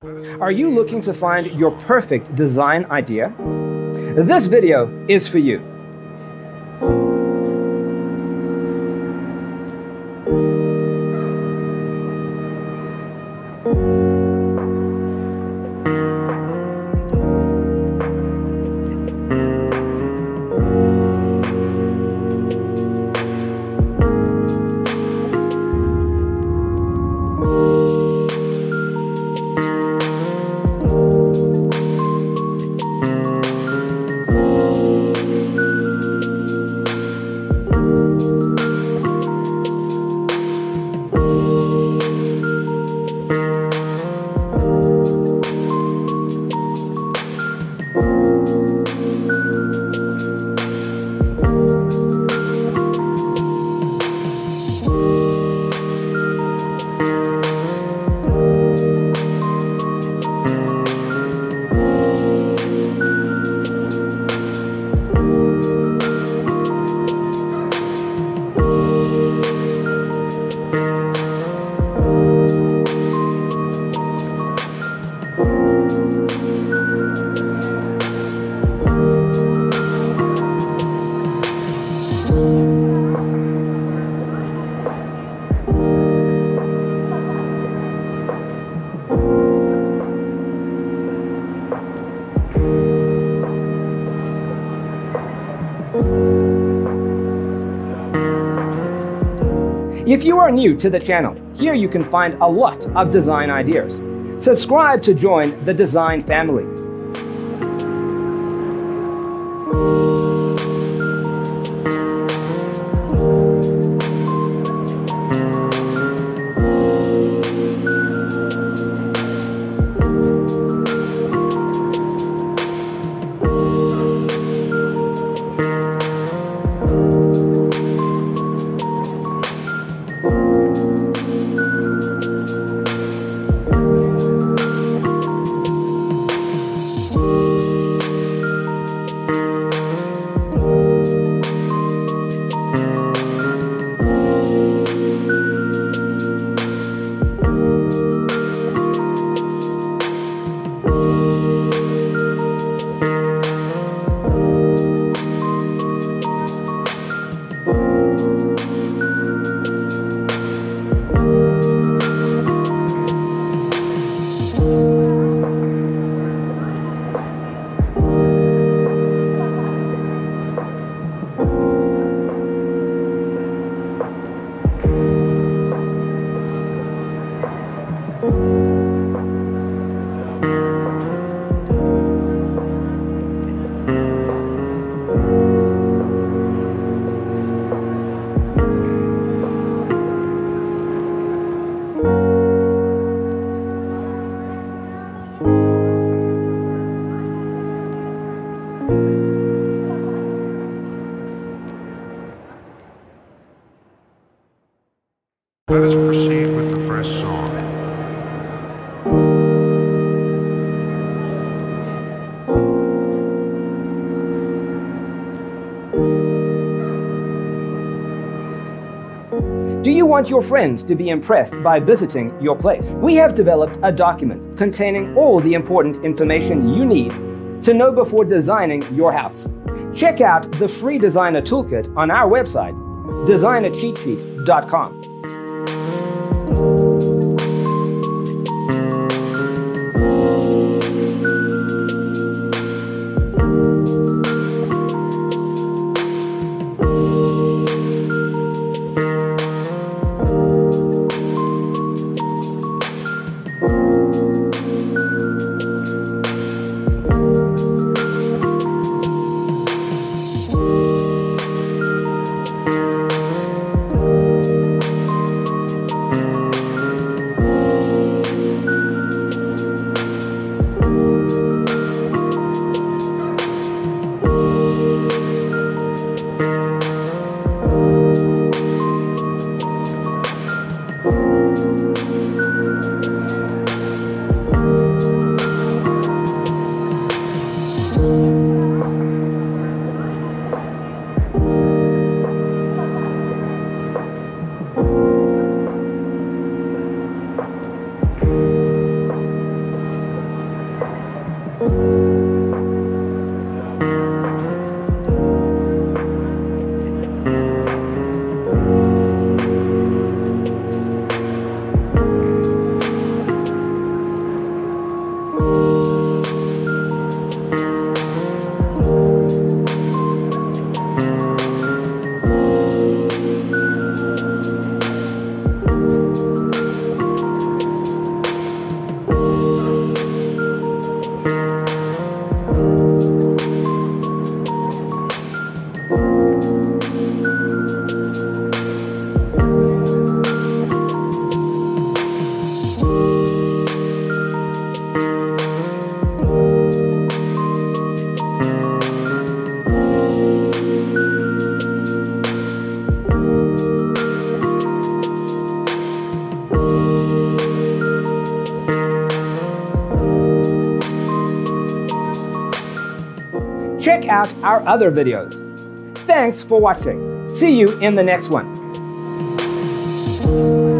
Are you looking to find your perfect design idea? This video is for you. If you are new to the channel, here you can find a lot of design ideas. Subscribe to join the design family. Let us proceed with the first song. Do you want your friends to be impressed by visiting your place? We have developed a document containing all the important information you need to know before designing your house. Check out the free designer toolkit on our website, designercheatsheet.com. Check out our other videos. Thanks for watching. See you in the next one.